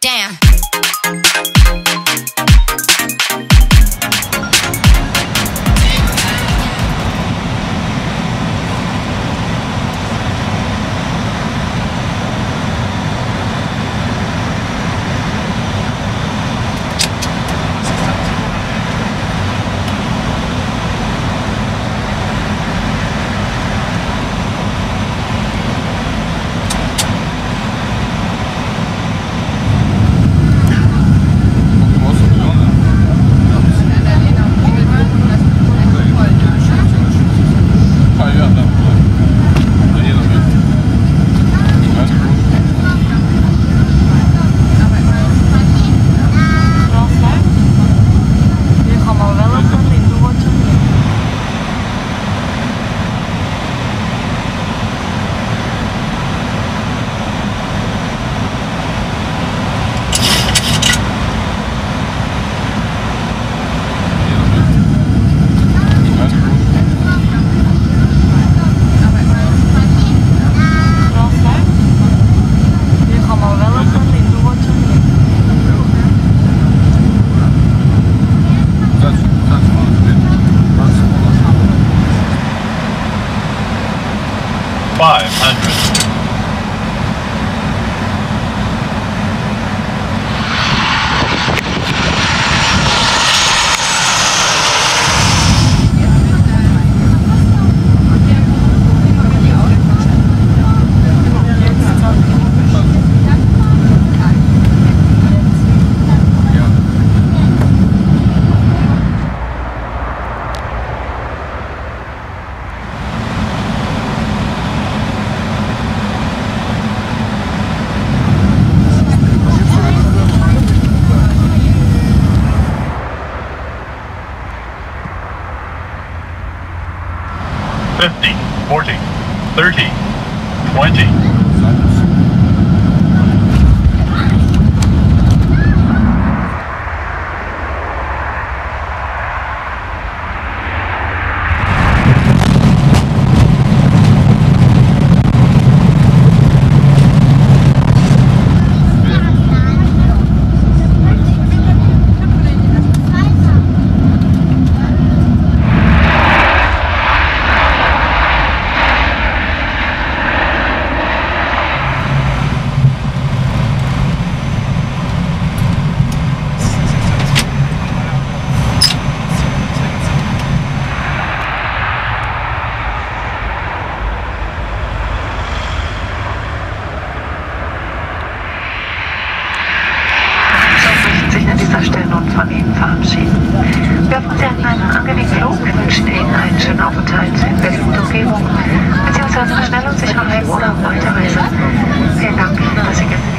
Damn. 500. Fifty, 40, 30, 20. Von Ihnen verabschieden. Wir hoffen, Sie hatten einen angenehmen Flug. Wir wünschen Ihnen einen schönen Aufenthalt in Berlin und Umgebung, beziehungsweise eine schnelle und sichere Heim- oder Weiterreise. Vielen Dank, dass Sie gestern.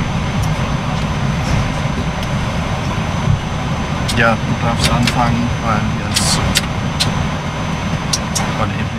Ja, du darfst anfangen, weil wir es von eben